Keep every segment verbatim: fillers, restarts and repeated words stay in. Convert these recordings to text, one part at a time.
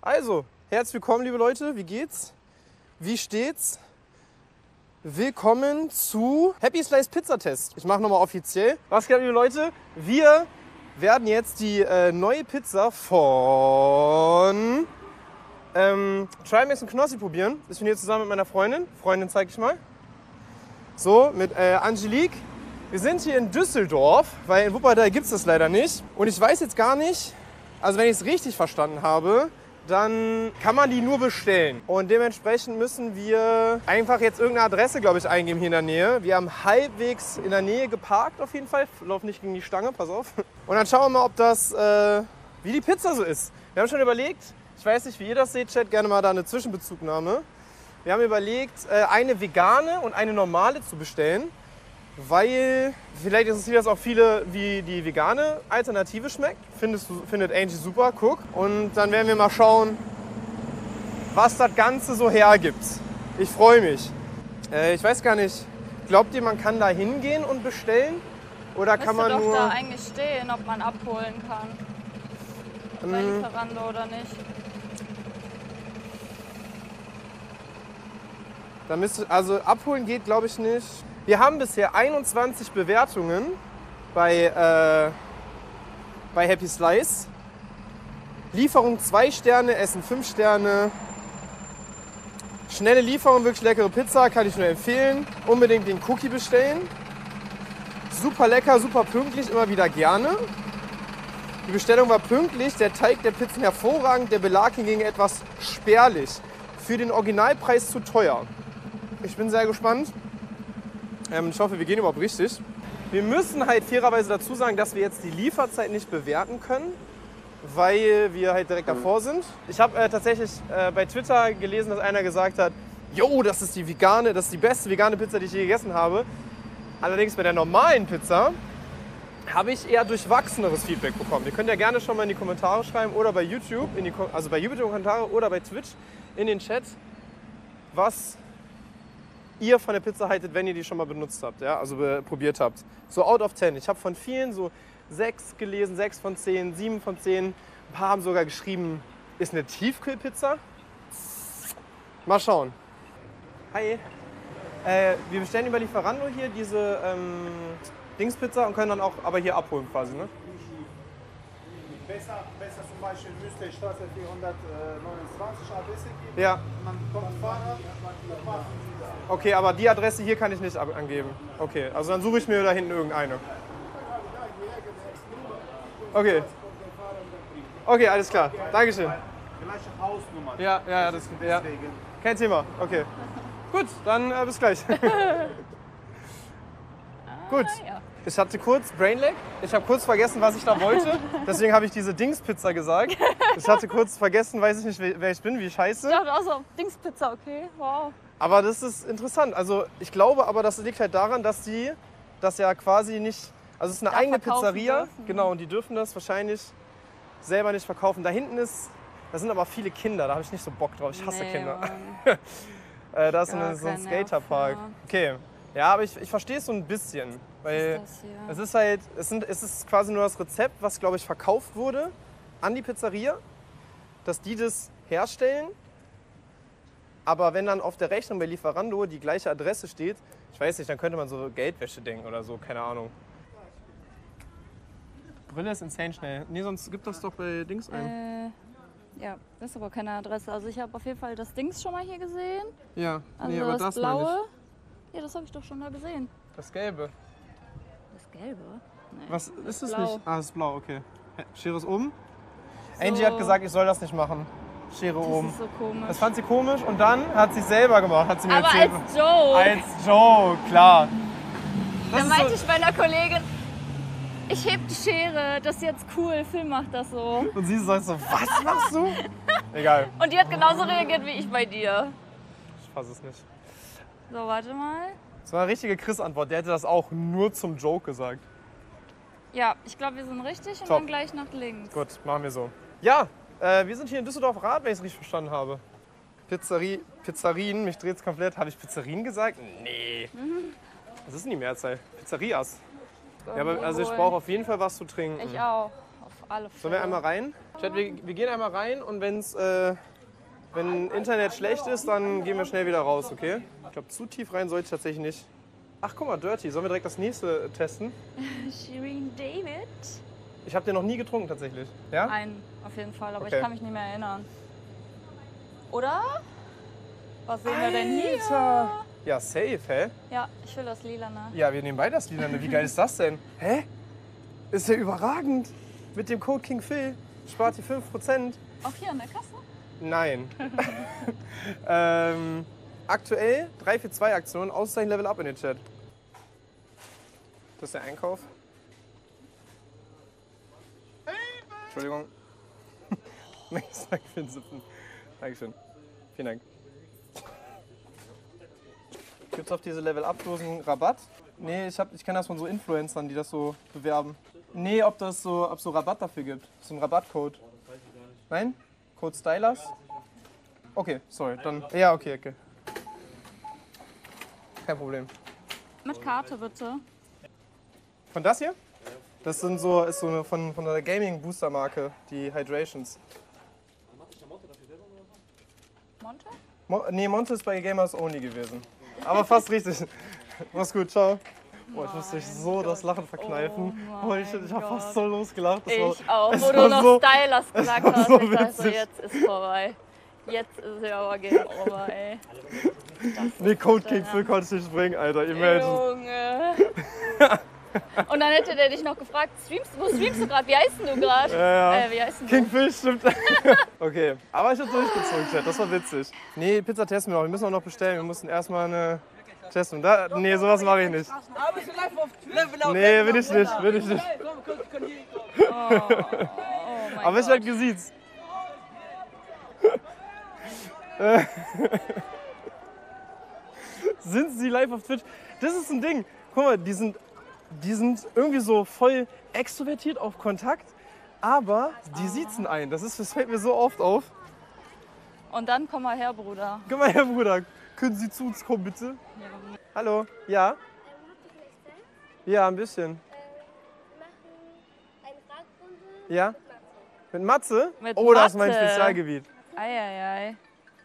Also, herzlich willkommen, liebe Leute. Wie geht's? Wie steht's? Willkommen zu Happy Slice Pizza Test. Ich mache nochmal offiziell. Was geht, liebe Leute? Wir werden jetzt die äh, neue Pizza von ähm, Try Mix und Knossi probieren. Ich bin hier zusammen mit meiner Freundin. Freundin zeige ich mal. So, mit äh, Angelique. Wir sind hier in Düsseldorf, weil in Wuppertal gibt es das leider nicht. Und ich weiß jetzt gar nicht, also wenn ich es richtig verstanden habe, dann kann man die nur bestellen. Und dementsprechend müssen wir einfach jetzt irgendeine Adresse, glaube ich, eingeben hier in der Nähe. Wir haben halbwegs in der Nähe geparkt auf jeden Fall. Lauf nicht gegen die Stange, pass auf. Und dann schauen wir mal, ob das, äh, wie die Pizza so ist. Wir haben schon überlegt, ich weiß nicht, wie ihr das seht, Chat, gerne mal da eine Zwischenbezugnahme. Wir haben überlegt, eine vegane und eine normale zu bestellen, weil vielleicht interessiert das auch viele, wie die vegane Alternative schmeckt. Findest du, findet Angie super, guck. Und dann werden wir mal schauen, was das Ganze so hergibt. Ich freue mich. Äh, ich weiß gar nicht, glaubt ihr, man kann da hingehen und bestellen? Oder kann man doch nur... da eigentlich stehen, ob man abholen kann. Bei Ähm, Lieferando oder nicht. Da müsste, also abholen geht, glaube ich, nicht. Wir haben bisher einundzwanzig Bewertungen bei, äh, bei Happy Slice. Lieferung zwei Sterne, Essen fünf Sterne. Schnelle Lieferung, wirklich leckere Pizza, kann ich nur empfehlen. Unbedingt den Cookie bestellen. Super lecker, super pünktlich, immer wieder gerne. Die Bestellung war pünktlich, der Teig der Pizzen hervorragend, der Belag hingegen etwas spärlich. Für den Originalpreis zu teuer. Ich bin sehr gespannt. Ähm, ich hoffe, wir gehen überhaupt richtig. Wir müssen halt fairerweise dazu sagen, dass wir jetzt die Lieferzeit nicht bewerten können, weil wir halt direkt davor sind. Ich habe äh, tatsächlich äh, bei Twitter gelesen, dass einer gesagt hat, jo, das ist die vegane, das ist die beste vegane Pizza, die ich je gegessen habe. Allerdings bei der normalen Pizza habe ich eher durchwachseneres Feedback bekommen. Ihr könnt ja gerne schon mal in die Kommentare schreiben oder bei YouTube, in die, also bei YouTube Kommentare oder bei Twitch in den Chat, was ihr von der Pizza haltet, wenn ihr die schon mal benutzt habt, ja, also probiert habt. So out of ten. Ich habe von vielen so sechs gelesen, sechs von zehn, sieben von zehn. Ein paar haben sogar geschrieben, ist eine Tiefkühlpizza. Mal schauen. Hi. Äh, wir bestellen über Lieferando hier diese ähm, Dingspizza und können dann auch aber hier abholen quasi, ne? Besser, besser zum Beispiel müsste Straße vierhundertneunundzwanzig Adresse geben. Ja. Man kommt Fahrrad. Okay, aber die Adresse hier kann ich nicht angeben. Okay, also dann suche ich mir da hinten irgendeine. Okay. Okay, alles klar. Dankeschön. Gleiche Hausnummer. Ja, ja, ja, das ist ja. Kein Thema. Okay. Gut, dann äh, bis gleich. Gut. Ja. Ich hatte kurz Brainlag. Ich habe kurz vergessen, was ich da wollte. Deswegen habe ich diese Dingspizza gesagt. Ich hatte kurz vergessen, weiß ich nicht, wer ich bin, wie ich heiße. Ich dachte auch so, Dingspizza, okay, wow. Aber das ist interessant. Also ich glaube aber, das liegt halt daran, dass die das ja quasi nicht... Also es ist eine Da eigene verkaufen Pizzeria. dürfen. Genau, und die dürfen das wahrscheinlich selber nicht verkaufen. Da hinten ist... Da sind aber viele Kinder, da habe ich nicht so Bock drauf. Ich hasse Nee, Kinder. Mann. äh, da ist so, Gar eine, so ein kein Nerv, Skaterpark. ja. Okay. Ja, aber ich, ich verstehe es so ein bisschen. Weil Was ist das hier? es ist halt, es, sind, es ist quasi nur das Rezept, was, glaube ich, verkauft wurde an die Pizzeria, dass die das herstellen. Aber wenn dann auf der Rechnung bei Lieferando die gleiche Adresse steht, ich weiß nicht, dann könnte man so Geldwäsche denken oder so, keine Ahnung. Brille ist insane schnell. Nee, sonst gibt das doch bei Dings ein. Äh, ja, das ist aber keine Adresse. Also ich habe auf jeden Fall das Dings schon mal hier gesehen. Ja, Also nee, aber das, das meine Blaue. Ja, das habe ich doch schon da gesehen. ich. Das Gelbe. Das Gelbe? Nee, Was das ist es Blau. nicht? Ah, das ist blau, okay. Schere ist oben. So. Angie hat gesagt, ich soll das nicht machen. Schere Das oben. ist so komisch. Das fand sie komisch und dann hat sie es selber gemacht, hat sie mir aber erzählt. als Joke. Als Joke, klar. Das Dann ist meinte so, ich meiner Kollegin, ich heb die Schere, das ist jetzt cool, Film macht das so. und sie sagt so, was machst du? Egal, Und die hat genauso reagiert wie ich bei dir. ich fasse es nicht. So, warte mal. Das war eine richtige Chris-Antwort, der hätte das auch nur zum Joke gesagt. Ja, ich glaube, wir sind richtig und Top. dann gleich nach links. Gut, machen wir so. Ja, äh, wir sind hier in Düsseldorf-Rath, wenn ich es richtig verstanden habe. Pizzerie, Pizzerien, mich dreht's komplett. Habe ich Pizzerien gesagt? Nee. Was ist denn die Mehrzahl? Pizzerias. Ja, aber also ich brauche auf jeden Fall was zu trinken. Ich auch, auf alle Fälle. Sollen wir einmal rein? Chat, wir, wir gehen einmal rein und wenn's, äh, wenn Internet schlecht ist, dann gehen wir schnell wieder raus, okay? Ich glaube, zu tief rein sollte ich tatsächlich nicht. Ach, guck mal, Dirty. Sollen wir direkt das nächste testen? Shirin David? Ich habe den noch nie getrunken tatsächlich. Ja? Einen, auf jeden Fall, aber Okay. ich kann mich nicht mehr erinnern. Oder? Was sehen wir denn hier? Alter. Ja, safe, hä? Ja, ich will das Lilane. Ja, wir nehmen beide das Lilane. Wie geil ist das denn? Hä? Ist ja überragend. Mit dem Code KingPhil spart ihr fünf Prozent. Auch hier an der Kasse? Nein. ähm, aktuell drei für zwei Aktionen, Auszeichen Level Up in den Chat. Das ist der Einkauf. Entschuldigung. Nächstes Mal für den Sippen. Dankeschön. Vielen Dank. Gibt es auf diese Level Up Dosen Rabatt? Nee, ich, hab, ich kenne das von so Influencern, die das so bewerben. Nee, ob das so, ob so Rabatt dafür gibt. So ein Rabattcode. Nein? Code Stylers? Okay, sorry, dann. Ja, okay, okay. Kein Problem. Mit Karte bitte. Von das hier? Das sind so, ist so eine von, von der Gaming Booster Marke, die Hydrations. Monte? Mo nee, Monte ist bei Gamers Only gewesen. Aber fast richtig. Mach's gut, ciao. Boah, ich musste mich so das Lachen verkneifen. Oh Holy shit, ich hab fast so losgelacht. Das Ich war, auch, es wo war du noch so, Stylers gesagt war hast. so Ich dachte so, witzig. jetzt ist vorbei. Jetzt ist ja aber Game Over, ey. Nee, Code KingPhil konnte ich nicht bringen, Alter. Imagine. Junge. Und dann hätte der dich noch gefragt, streamst, wo streamst du gerade? Wie heißt denn du gerade? Ja, ja. Äh, wie heißt denn du? KingPhil stimmt. Okay, aber ich hab durchgezogen, Chat. Das war witzig. Nee, Pizza testen wir noch. Wir müssen auch noch bestellen. Wir mussten erstmal eine Testung. Da, nee, sowas mache ich nicht. Nee, will ich nicht. Will ich nicht. Oh, oh mein Aber ich Gott. werde gesiezt. Sind sie live auf Twitch? Das ist ein Ding. Guck mal, die sind, die sind irgendwie so voll extrovertiert auf Kontakt, aber die siezen ein. Das, ist, das fällt mir so oft auf. Und dann komm mal her, Bruder. Komm mal her, Bruder. Können Sie zu uns kommen, bitte? Hallo? Ja? Ja, ein bisschen. Eine Fragerunde Ja? Mit Matze? Mit Oh, das ist mein Mathe. Spezialgebiet. Eieiei.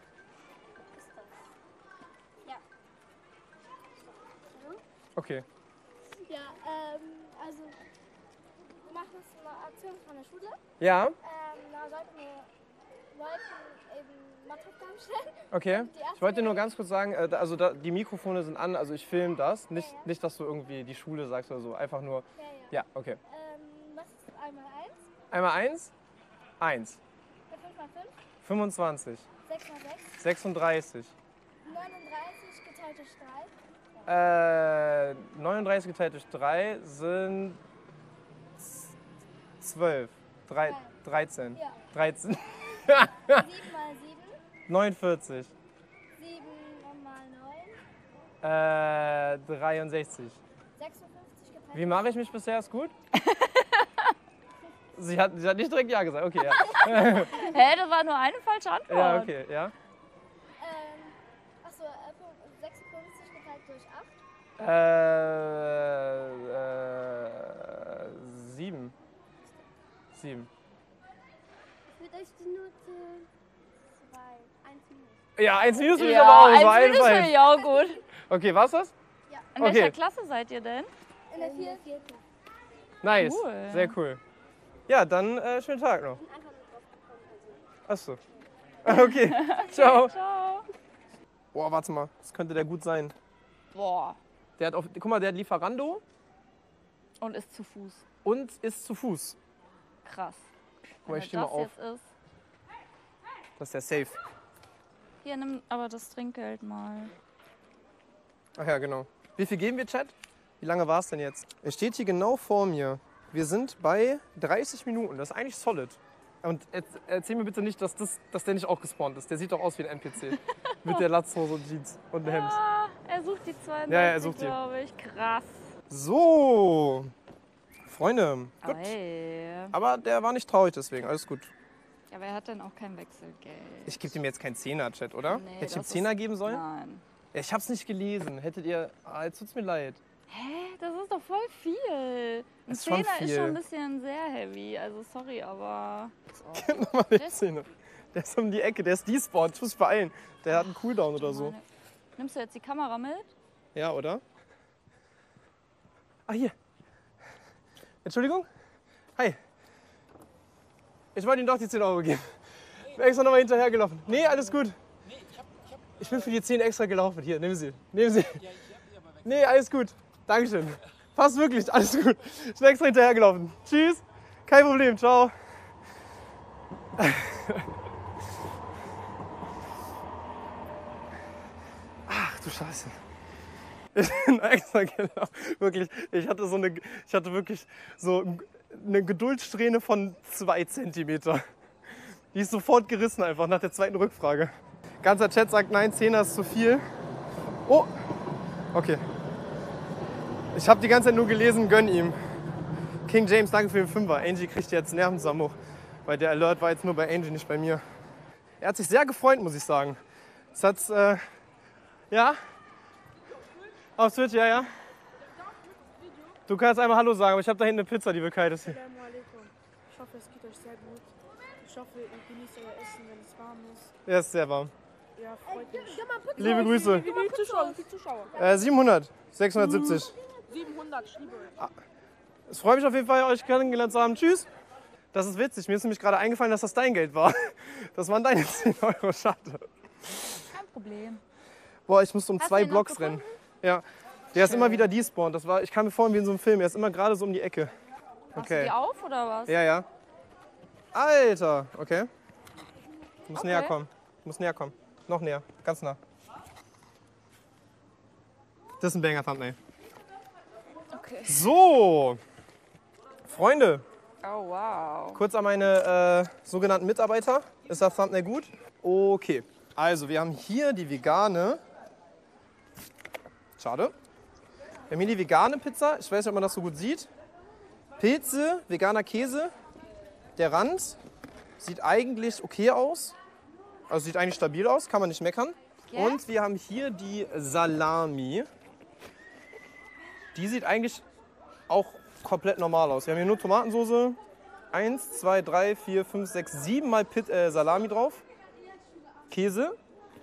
Okay. Ja, ähm, also wir machen jetzt eine Aktion von der Schule. Ja? Ähm, da sollten wir Leuten eben Matheaufgaben stellen. Okay. Die erste Ich wollte dir nur ganz kurz sagen, äh, da- also da, die Mikrofone sind an, also ich filme das. Nicht, Ja, ja. nicht, dass du irgendwie die Schule sagst oder so. Einfach nur. Ja, ja. Ja, okay. Ähm, was ist einmal eins? Einmal eins. Eins. fünf mal fünf, fünfundzwanzig. sechs mal sechs, sechsunddreißig. neununddreißig geteilt durch drei. Äh, neununddreißig geteilt durch drei sind zwölf. Drei, dreizehn. Ja. dreizehn. sieben mal sieben, neunundvierzig. sieben mal neun, Äh, dreiundsechzig. sechsundfünfzig geteilt Wie mache ich mich bisher? Ist gut? sie, hat, sie hat nicht direkt Ja gesagt. Okay, ja. Hä, das war nur eine falsche Antwort. Ja, okay, ja. Ähm, achso, äh, sechsundfünfzig geteilt durch acht. Äh, äh, sieben. Sieben. Für euch die Note zwei, eins minus. Ja, eins minus will ich Ja, aber auch. So eins ein Minus finde Fall. ich auch gut. Okay, war's das? In Okay. welcher Klasse seid ihr denn? In der vierten. Nice. Cool. Sehr cool. Ja, dann äh, schönen Tag noch. Einfach nur drauf gekommen. Achso. Also. Okay. Ciao. Ciao. Boah, warte mal. Das könnte der gut sein. Boah. Der hat auf, guck mal, der hat Lieferando Und ist zu Fuß. und ist zu Fuß. Krass. Guck mal, ich Wenn steh mal das auf. jetzt ist. Das ist der Safe. Hier, nimm aber das Trinkgeld mal. Ach ja, genau. Wie viel geben wir, Chat? Wie lange war es denn jetzt? Es steht hier genau vor mir. Wir sind bei dreißig Minuten. Das ist eigentlich solid. Und jetzt erzähl mir bitte nicht, dass, das, dass der nicht auch gespawnt ist. Der sieht doch aus wie ein N P C. Mit der Latzhose und Jeans und einem Hemd. Ah, er sucht die zweiunddreißig, Ja, ja, er sucht die. glaube ich. Krass. So, Freunde. Gut. Ey. Aber der war nicht traurig deswegen. Alles gut. Aber er hat dann auch kein Wechselgeld. Ich gebe ihm jetzt keinen Zehner, Chat, oder? Nee, Hätte ich ihm das Zehner ist- geben sollen? Nein. Ja, ich hab's nicht gelesen. Hättet ihr... Ah, jetzt tut's mir leid. Hä? Das ist doch voll viel. Ein Das ist schon Zehner ist viel. schon ein bisschen sehr heavy. Also sorry, aber... Gib nochmal den Zehner. Der ist um die Ecke, der ist despawned. Ich muss beeilen. Der hat einen Cooldown oder so. Meine- Nimmst du jetzt die Kamera mit? Ja, oder? Ah, hier. Entschuldigung? Hi. Ich wollte Ihnen doch die zehn Euro geben. Ich bin extra nochmal hinterhergelaufen. Nee, alles gut. Ich bin für die zehn extra gelaufen. Hier, nehmen Sie. Nehmen Sie. Nee, alles gut. Dankeschön. Passt wirklich, alles gut. Ich bin extra hinterhergelaufen. Tschüss. Kein Problem, ciao. Ach du Scheiße. Ich bin extra gelaufen. Wirklich, ich hatte so eine, ich hatte wirklich so eine Geduldssträhne von zwei Zentimeter. Die ist sofort gerissen einfach nach der zweiten Rückfrage. Ganzer Chat sagt, nein, Zehner ist zu viel. Oh, okay. Ich habe die ganze Zeit nur gelesen, gönn ihm. King James, danke für den Fünfer. Angie kriegt jetzt Nervenzusammenbruch, weil der Alert war jetzt nur bei Angie, nicht bei mir. Er hat sich sehr gefreut, muss ich sagen. Es hat, äh, ja, auf Twitch, ja, ja. Du kannst einmal Hallo sagen, aber ich habe da hinten eine Pizza, die will kalt ist. Ich hoffe, es geht euch sehr gut. Ich hoffe, ihr genießt euer Essen, wenn es warm ist. Er ist sehr warm. Ja, freut mich. Liebe Grüße. Wie viele Zuschauer? Wie viele Zuschauer? Äh, siebenhundert, sechshundertsiebzig. siebenhundert, ich liebe euch. Es freut mich auf jeden Fall, euch kennengelernt zu haben. Tschüss. Das ist witzig. Mir ist nämlich gerade eingefallen, dass das dein Geld war. Das waren deine zehn Euro. Schade. Kein Problem. Boah, ich muss um Hast zwei du ihn noch Blocks gefunden? rennen. Ja. Der ist immer wieder despawned. Das war, ich kam mir vor wie in so einem Film. Er ist immer gerade so um die Ecke. Machst du Okay. die auf oder was? Ja, ja. Alter. Okay. Du musst Okay. näher kommen. Du musst näher kommen. Noch näher. Ganz nah. Das ist ein Banger-Thumbnail. Okay. So. Freunde. Oh, wow. Kurz an meine äh, sogenannten Mitarbeiter. Ist das Thumbnail gut? Okay. Also, wir haben hier die vegane. Schade. Wir haben hier die vegane Pizza. Ich weiß nicht, ob man das so gut sieht. Pilze, veganer Käse. Der Rand sieht eigentlich okay aus. Also sieht eigentlich stabil aus, kann man nicht meckern. Ja? Und wir haben hier die Salami. Die sieht eigentlich auch komplett normal aus. Wir haben hier nur Tomatensauce. Eins, zwei, drei, vier, fünf, sechs, sieben Mal Pit, äh, Salami drauf. Käse.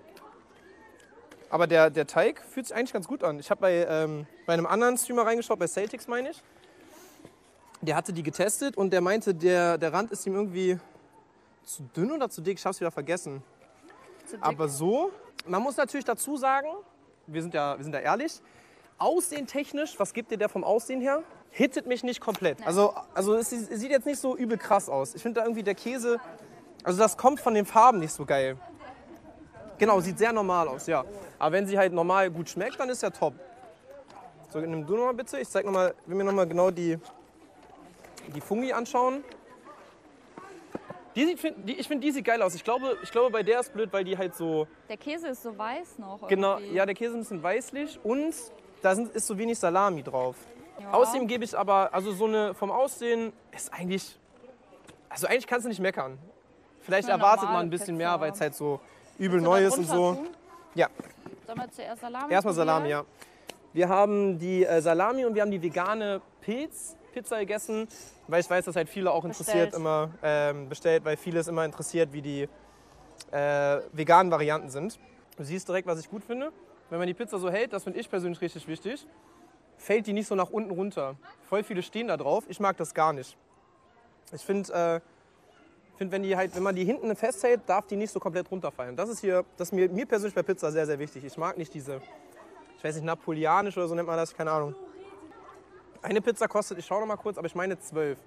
Aber der, der Teig fühlt sich eigentlich ganz gut an. Ich habe bei, ähm, bei einem anderen Streamer reingeschaut, bei Celtics meine ich. Der hatte die getestet und der meinte, der, der Rand ist ihm irgendwie zu dünn oder zu dick. Ich habe es wieder vergessen. Zu dick. Aber so, man muss natürlich dazu sagen, wir sind ja, wir sind ja ehrlich, aussehentechnisch, was gibt dir der vom Aussehen her? Hittet mich nicht komplett. Also, also es sieht jetzt nicht so übel krass aus. Ich finde da irgendwie der Käse, also das kommt von den Farben nicht so geil. Genau, sieht sehr normal aus, ja. Aber wenn sie halt normal gut schmeckt, dann ist ja top. So, nimm du nochmal bitte. Ich zeig noch mal, will mir nochmal genau die, die Fungi anschauen. Die sieht, find, die, ich finde, die sieht geil aus. Ich glaube, ich glaube, bei der ist blöd, weil die halt so... Der Käse ist so weiß noch. Genau, irgendwie. ja, der Käse ist ein bisschen weißlich und da sind, ist so wenig Salami drauf. Ja. Außerdem gebe ich aber, also so eine, vom Aussehen ist eigentlich, also eigentlich kannst du nicht meckern. Vielleicht Eine erwartet man normale ein bisschen Pizza. mehr, weil es halt so übel Willst du neu da ist und drunter so. tun? Ja, Sollen wir zuerst Salami erstmal Salami, probieren? ja. Wir haben die äh, Salami und wir haben die vegane Pilzpizza gegessen, weil ich weiß, dass halt viele auch interessiert Bestellt. immer ähm, bestellt, weil viele es immer interessiert, wie die äh, veganen Varianten sind. Du siehst direkt, was ich gut finde. Wenn man die Pizza so hält, das finde ich persönlich richtig wichtig, fällt die nicht so nach unten runter. Voll viele stehen da drauf. Ich mag das gar nicht. Ich finde, äh, find, wenn, die halt, wenn man die hinten festhält, darf die nicht so komplett runterfallen. Das ist, hier, das ist mir, mir persönlich bei Pizza sehr, sehr wichtig. Ich mag nicht diese, ich weiß nicht, napoleonisch oder so nennt man das, keine Ahnung. Eine Pizza kostet, ich schaue noch mal kurz, aber ich meine zwölf.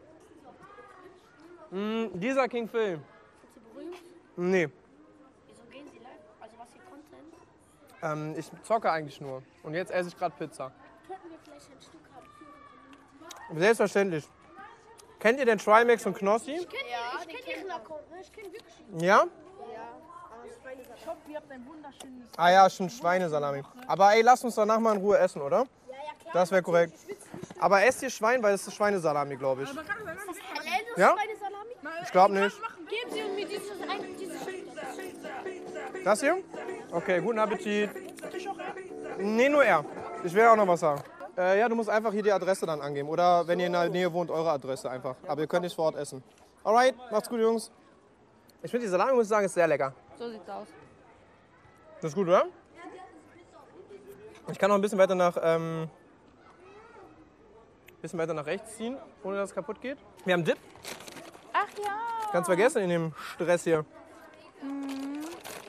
Mm, dieser King Phil. Sind Sie berühmt? Nee, Wieso gehen Sie live? Also was für Content? ähm, ich zocke eigentlich nur. Und jetzt esse ich gerade Pizza. Könnten wir vielleicht ein Stück haben für Ihre Community? Selbstverständlich. Kennt ihr den Trimax und Knossi? Ich kenne ja, ich kenn Ihren Account, ne? Ich kenne wirklich ihn. Ja? Ja, aber Schweinesalat. Ich hoffe, ihr habt ein wunderschönes... Ah ja, schon Schweinesalami. Aber ey, lass uns danach mal in Ruhe essen, oder? Ja, ja, klar. Das wäre korrekt. Aber esst ihr Schwein, weil es ist Schweinesalami, glaube ich. Halal Ja? Schweinesalami? Ich glaube nicht. Geben Sie mir dieses, ein, dieses Schild. Das hier? Okay, guten Appetit. Nee, nur er. Ich will auch noch was sagen. Äh, ja, du musst einfach hier die Adresse dann angeben. Oder wenn ihr in der Nähe wohnt, eure Adresse einfach. Aber ihr könnt nicht vor Ort essen. Alright, macht's gut, Jungs. Ich finde die Salami, muss ich sagen, ist sehr lecker. So sieht's aus. Das ist gut, oder? Ich kann noch ein bisschen weiter nach, ähm, bisschen weiter nach rechts ziehen, ohne dass es kaputt geht. Wir haben Dip. Ach ja. Ganz vergessen in dem Stress hier. Mhm.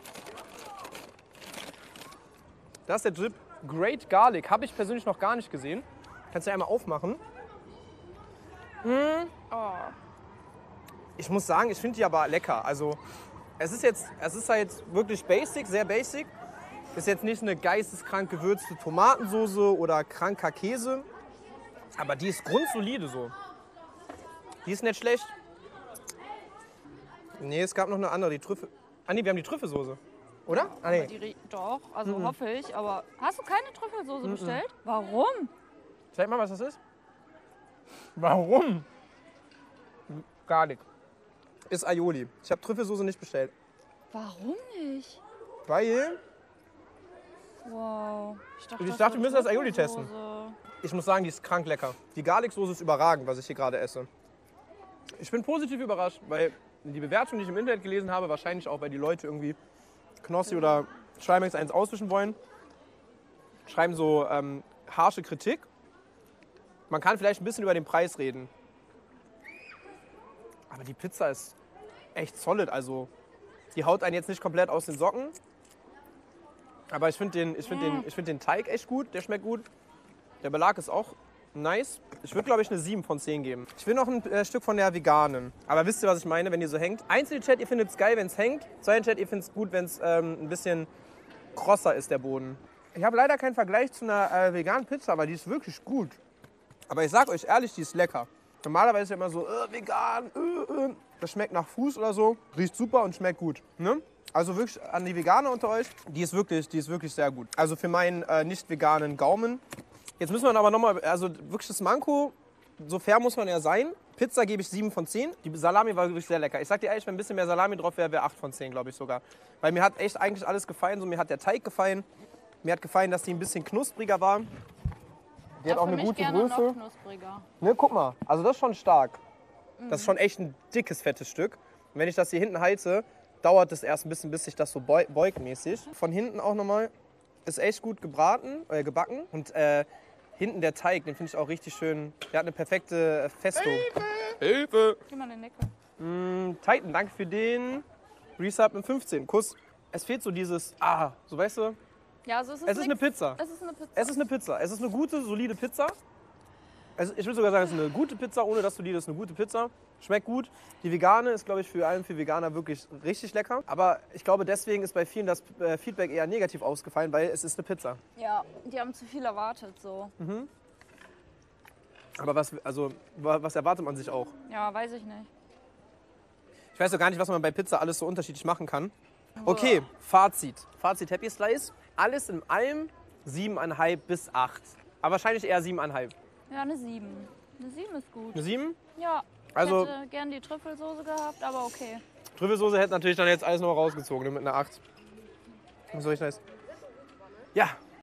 Das ist der Dip. Great Garlic. Habe ich persönlich noch gar nicht gesehen. Kannst du ja einmal aufmachen. Mmh. Oh. Ich muss sagen, ich finde die aber lecker. Also es ist jetzt, es ist halt wirklich basic, sehr basic. Ist jetzt nicht eine geisteskrank gewürzte Tomatensoße oder kranker Käse. Aber die ist grundsolide so. Die ist nicht schlecht. Nee, es gab noch eine andere, die Trüffel. Ah nee, wir haben die Trüffelsoße. Oder? Ah nee. Die, rie- doch, also Mhm. hoffe ich. Aber hast du keine Trüffelsoße bestellt? Warum? Zeig mal, was das ist. Warum? Garlic. Ist Aioli. Ich habe Trüffelsoße nicht bestellt. Warum nicht? Weil Wow. Ich dachte, Ich das dachte, wäre wir müssen das Aioli Trüffelsoße. testen. ich muss sagen, die ist krank lecker. Die Garlicsoße ist überragend, was ich hier gerade esse. Ich bin positiv überrascht, weil die Bewertung, die ich im Internet gelesen habe, wahrscheinlich auch, weil die Leute irgendwie Knossi oder Trimax eins auswischen wollen, schreiben so ähm, harsche Kritik. Man kann vielleicht ein bisschen über den Preis reden. Aber die Pizza ist echt solid. Also die haut einen jetzt nicht komplett aus den Socken. Aber ich finde den, ich find den, ich find den Teig echt gut, der schmeckt gut. Der Belag ist auch nice. Ich würde, glaube ich, eine sieben von zehn geben. Ich will noch ein äh, Stück von der veganen. Aber wisst ihr, was ich meine, wenn die so hängt? Einzelne Chat, ihr findet es geil, wenn es hängt. Zweite Chat, ihr findet es gut, wenn es ähm, ein bisschen krosser ist, der Boden. Ich habe leider keinen Vergleich zu einer äh, veganen Pizza, aber die ist wirklich gut. Aber ich sag euch ehrlich, die ist lecker. Normalerweise ist ja immer so, äh, vegan, äh, äh. Das schmeckt nach Fuß oder so. Riecht super und schmeckt gut. Ne? Also wirklich an die Veganer unter euch, die ist wirklich, die ist wirklich sehr gut. Also für meinen äh, nicht veganen Gaumen. Jetzt müssen wir aber nochmal, also wirklich das Manko, so fair muss man ja sein. Pizza gebe ich sieben von zehn. Die Salami war wirklich sehr lecker. Ich sag dir ehrlich, wenn ein bisschen mehr Salami drauf wäre, wäre acht von zehn, glaube ich sogar. Weil mir hat echt eigentlich alles gefallen. So, mir hat der Teig gefallen. Mir hat gefallen, dass die ein bisschen knuspriger war. Die Ja, hat auch für eine mich gute gerne Größe. noch knuspriger. Ne, guck mal, also das ist schon stark. Das ist schon echt ein dickes, fettes Stück. Und wenn ich das hier hinten halte, dauert es erst ein bisschen, bis sich das so beu- beugt mäßig. Von hinten auch nochmal, ist echt gut gebraten, äh, gebacken. Und äh, hinten der Teig, den finde ich auch richtig schön. Der hat eine perfekte Festung. Hilfe! Hilfe! Gib mal den Deckel. Mm, Titan, danke für den Resub mit fünfzehn. Kuss. Es fehlt so dieses, ah, so weißt du, Ja, also es ist, es ist eine nix. Pizza. Es ist eine Pizza. Es ist eine Pizza. Es ist eine gute, solide Pizza. Also ich würde sogar sagen, es ist eine gute Pizza, ohne dass du die, das ist eine gute Pizza. Schmeckt gut. Die vegane ist, glaube ich, für allem für Veganer wirklich richtig lecker. Aber ich glaube, deswegen ist bei vielen das äh, Feedback eher negativ ausgefallen, weil es ist eine Pizza. Ja, die haben zu viel erwartet so. Aber was, also, wa- was erwartet man sich auch? Ja, weiß ich nicht. Ich weiß doch gar nicht, was man bei Pizza alles so unterschiedlich machen kann. Okay, Fazit. Fazit Happy Slice. Alles in allem siebeneinhalb bis acht. Aber wahrscheinlich eher siebeneinhalb. Ja, eine sieben. Eine sieben ist gut. Eine sieben? Ja, Also- ich hätte gern die Trüffelsoße gehabt, aber okay. Trüffelsoße hätte natürlich dann jetzt alles noch rausgezogen ne, mit einer acht. Das ist richtig nice. Ja,